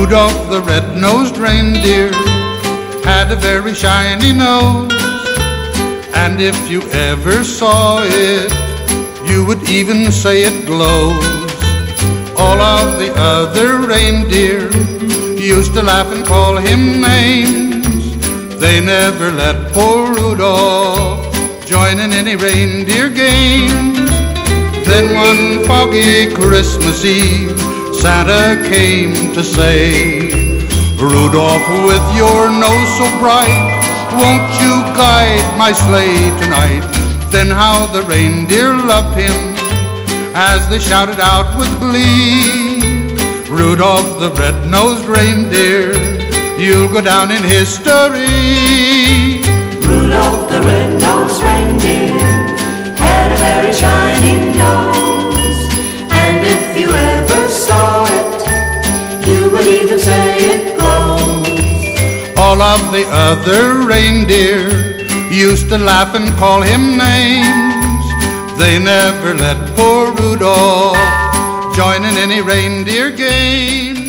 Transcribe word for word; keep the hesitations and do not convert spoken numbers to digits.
Rudolph the red-nosed reindeer had a very shiny nose, and if you ever saw it, you would even say it glows. All of the other reindeer used to laugh and call him names. They never let poor Rudolph join in any reindeer games. Then one foggy Christmas Eve, Santa came to say, Rudolph, with your nose so bright, won't you guide my sleigh tonight? Then how the reindeer loved him as they shouted out with glee, Rudolph the red-nosed reindeer, you'll go down in history. Rudolph the red-nosed reindeer had a very shiny nose, and if you ever saw it, you would even say it glows. All of the other reindeer used to laugh and call him names. They never let poor Rudolph join in any reindeer game.